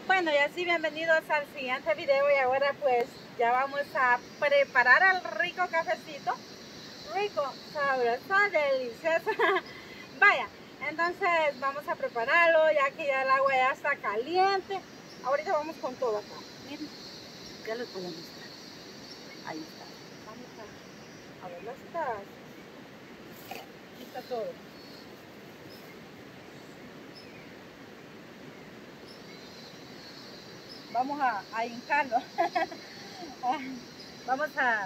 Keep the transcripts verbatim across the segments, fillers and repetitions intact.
Bueno, y así bienvenidos al siguiente video y ahora pues ya vamos a preparar el rico cafecito. Rico, sabroso, delicioso. Vaya, entonces vamos a prepararlo ya que ya el agua ya está caliente. Ahorita vamos con todo acá. Miren, ya les voy a mostrar. Ahí está. Vamos a, a ver las tazas. Aquí está todo. Vamos a, a hincarlo. Vamos a,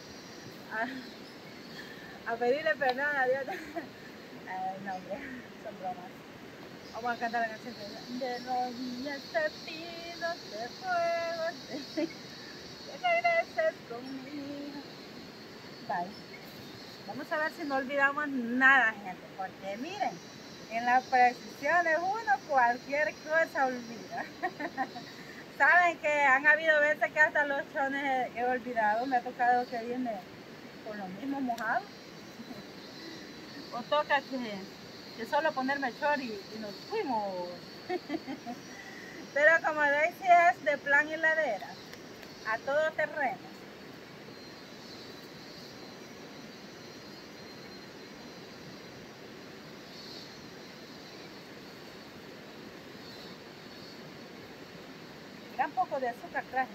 a, a pedirle perdón a Dios. Ay, no, hombre, son bromas. Vamos a cantar la canción de rodillas te pido, te ruego, que regreses conmigo. Bye. Vamos a ver si no olvidamos nada, gente, porque miren, en la precisión de uno cualquier cosa olvida. Saben que han habido veces que hasta los chones he olvidado, me ha tocado que viene con lo mismo mojado. O toca que, que solo ponerme short y, y nos fuimos. Pero como Daisy es de plan heladera, a todo terreno. Un poco de azúcar traje.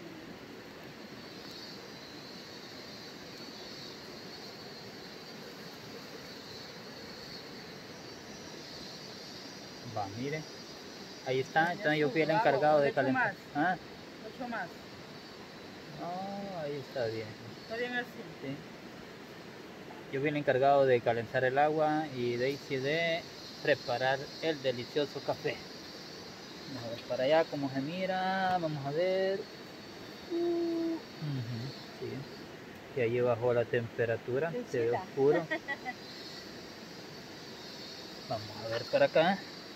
Va, miren. Ahí está, entonces yo fui el encargado de calentar. ¿Ah? Mucho más. Oh, ahí está bien. ¿Está bien así? Sí. Yo fui el encargado de calentar el agua y Daisy de preparar el delicioso café. Vamos a ver para allá cómo se mira, vamos a ver. Uh, uh-huh, sí. Y ahí bajó la temperatura, sí, se ve oscuro. Vamos a ver para acá.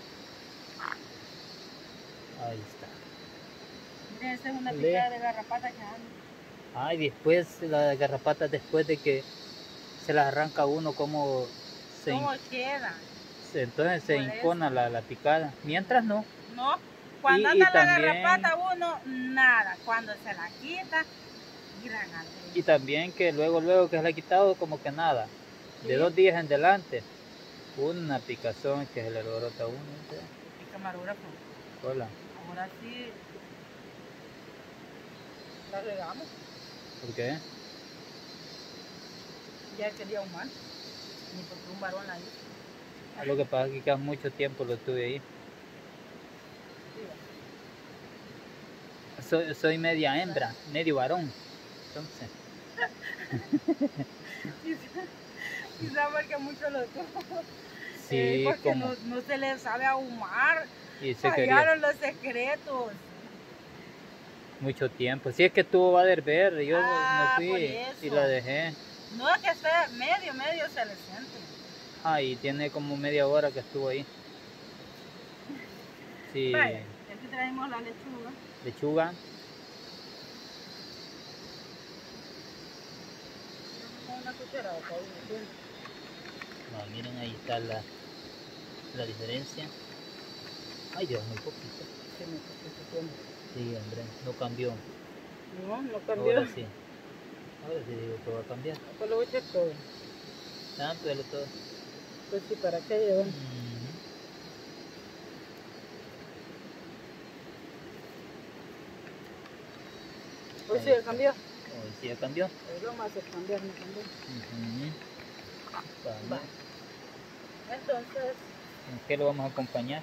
Ahí está. Miren, esta es una picada de garrapata que anda. Ay, después las garrapatas, después de que se las arranca uno, como se ¿Cómo queda? Se, entonces se impone la, la picada. Mientras no. No, cuando y, anda y la también, garrapata uno, nada. Cuando se la quita, gran alegría. Y también que luego, luego que se la ha quitado, como que nada. ¿Sí? De dos días en delante, una picazón que se le alborota a uno. ¿Sí? Pica marugra. Hola. Ahora sí la regamos. ¿Por qué? Ya quería un mal, ni porque un varón la hizo. Lo que pasa es que cada mucho tiempo lo tuve ahí. Sí. Soy, soy media hembra, medio varón. Entonces. quizá, quizá porque mucho lo tuvo. Sí, eh, porque como... no, no se le sabe ahumar. Y se fallaron quería... los secretos. Mucho tiempo. Si es que tuvo Bader Verde, yo ah, me fui y la dejé. No es que esté medio, medio se le siente. Ah, y tiene como media hora que estuvo ahí. Sí. Vaya, aquí traemos la lechuga. Lechuga. Una cucharada, no, miren, ahí está la, la diferencia. Ay, Dios, muy poquito. Sí, muy poquito. Sí, hombre, no cambió. No, no cambió. Ahora sí. Ahora sí digo que va a cambiar. Pues lo voy a echar todo. Ah, pero todo. Pues sí, ¿para qué lleva? Mm. Pues sí, ya cambió. Hoy sí ya cambió. Es lo más de cambiar, no cambió. Uh-huh. Va. Entonces, ¿con qué lo vamos a acompañar?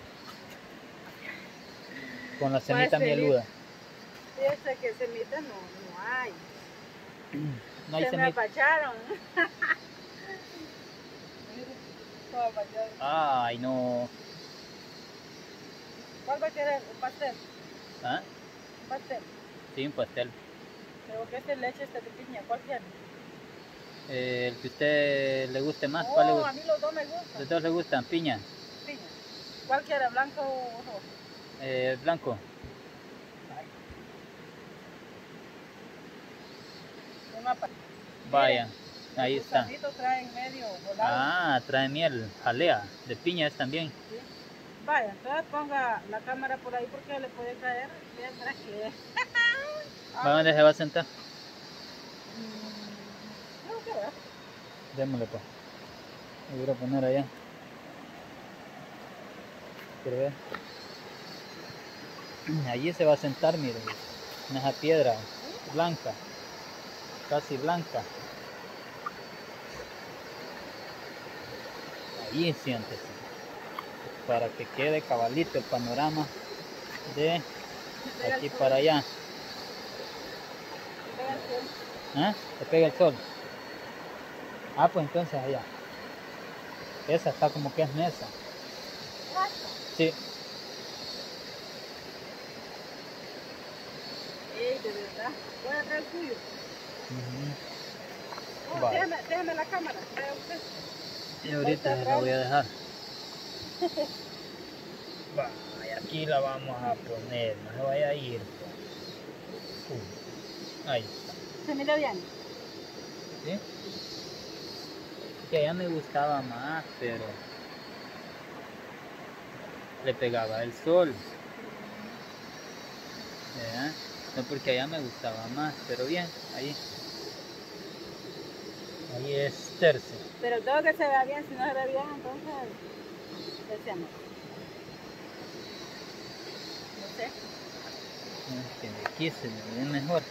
Con la semita pues, mieluda. Fíjate que semita no, no hay. No hay Se semita. me apacharon. Ay, no. ¿Cuál va a querer? ¿Un pastel? ¿Ah? ¿Un pastel? Sí, un pastel. Pero que este leche, este de piña, ¿cuál quiere? Eh, el que a usted le guste más. No, ¿cuál le gusta? a mí los dos me gustan. ¿Los dos le gustan? Piña. Piña. ¿Cuál quiere? ¿Blanco o rojo? Eh, blanco. Vaya, ahí está. Trae medio volado. Ah, trae miel, jalea, de piña es también. Sí. Vaya, entonces ponga la cámara por ahí porque le puede caer mientras que... ¿Va dónde se va a sentar? Mm, creo que va. Démosle pues. Lo voy a poner allá. ¿Quiere ver? Allí se va a sentar, miren. En esa piedra blanca. Casi blanca. Allí siéntese. Para que quede cabalito el panorama de aquí para allá. ¿Ah? ¿Te pega el sol? Ah, pues entonces allá. Esa está como que es mesa. Sí. Ey, de verdad. Voy a traer el suyo. Uh-huh. Oh, Vale. déjame, déjame la cámara. Vaya usted. Y ahorita se la voy a dejar. Va, y aquí la vamos a poner. No se vaya a ir. Uh, ahí está. ¿Se mira bien? ¿Sí? Que allá me gustaba más, pero le pegaba el sol. ¿Verdad? No, porque allá me gustaba más, pero bien, ahí. Ahí es tercio. Pero todo que se vea bien, si no se ve bien, entonces deseamos. No sé. Es que de aquí se me ve mejor.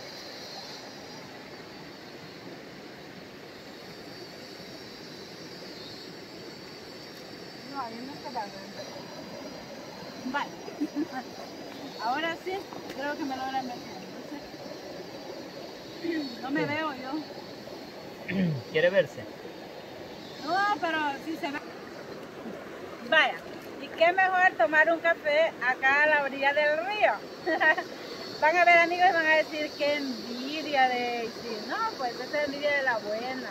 No, ahí no se va a ver. Vale. Ahora sí, creo que me logran ver. No me Sí. veo yo. ¿Quiere verse? No, pero sí se ve. Vaya, y qué mejor tomar un café acá a la orilla del río. Van a ver, amigos, y van a decir qué envidia de... Sí, no, pues esa es envidia de la buena.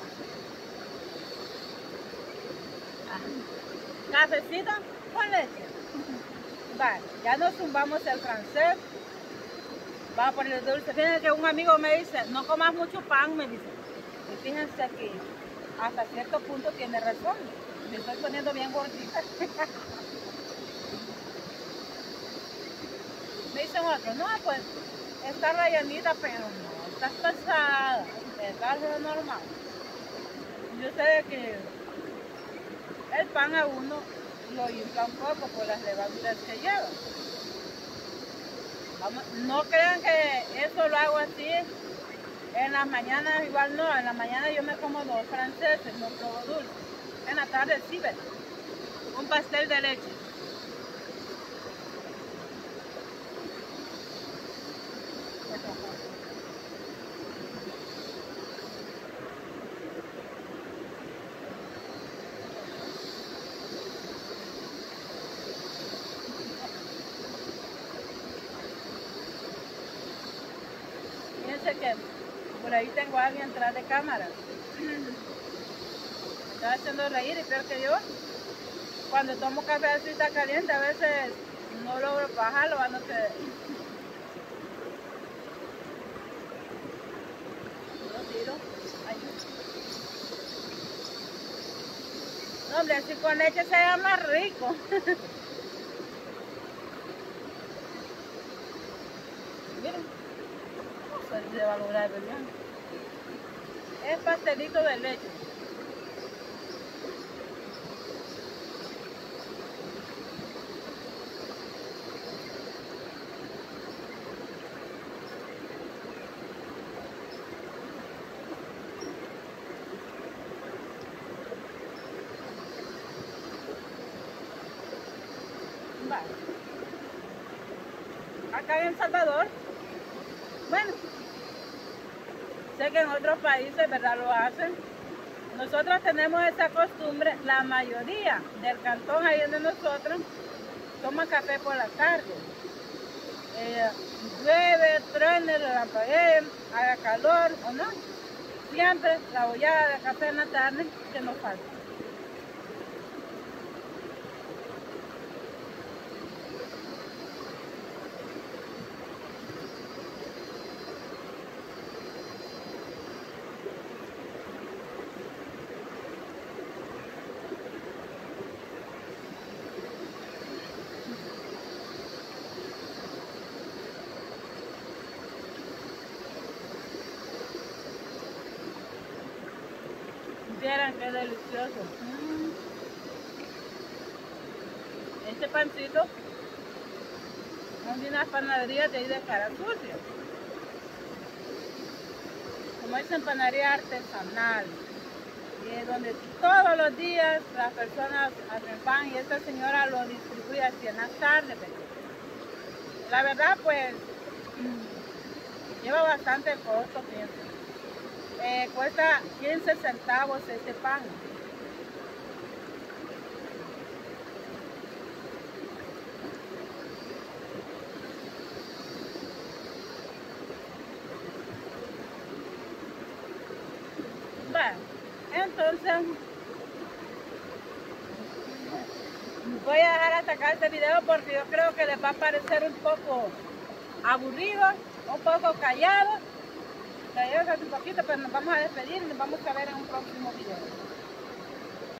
Ah. Cafecito con leche. Vale, ya nos zumbamos el francés. Vamos a ponerle dulce. Fíjense que un amigo me dice, no comas mucho pan, me dice. Y fíjense que hasta cierto punto tiene razón. Me estoy poniendo bien gordita. Me dicen otros, no, pues está rayanita, pero no, estás pesada. Estás de normal. Yo sé de que el pan a uno lo infla un poco por las levaduras que lleva. Vamos, no crean que eso lo hago así. En las mañanas igual no, en la mañana yo me como dos franceses, no probo dulce. En la tarde sí, ¿ves? Un pastel de leche. Fíjense que por ahí tengo a alguien atrás de cámara. Me está haciendo reír y peor que yo. Cuando tomo café así está caliente, a veces no logro bajarlo, a no ser... Lo tiro. Ay. No, hombre, así con leche se ve más rico. Miren, no se valorar, ¿verdad? Es pastelito de leche. Vale. Acá en El Salvador, bueno, sé que en otros países, ¿verdad?, lo hacen. Nosotros tenemos esa costumbre, la mayoría del cantón ahí donde nosotros toma café por la tarde. Eh, llueve, truene, relampaguee, haga calor o no, siempre la bollada de café en la tarde que nos falta. Vieran qué delicioso. Mm. Este pancito es de unas panaderías de ahí de Cara Sucia. Como dicen, panadería artesanal. Y es donde todos los días las personas hacen pan y esta señora lo distribuye así en las tardes. La verdad, pues, lleva bastante costo, pienso. Eh, cuesta quince centavos este pan. Bueno, entonces voy a dejar hasta acá este video porque yo creo que les va a parecer un poco aburrido, un poco callado. Ya llevo casi un poquito, pero nos vamos a despedir y nos vamos a ver en un próximo video.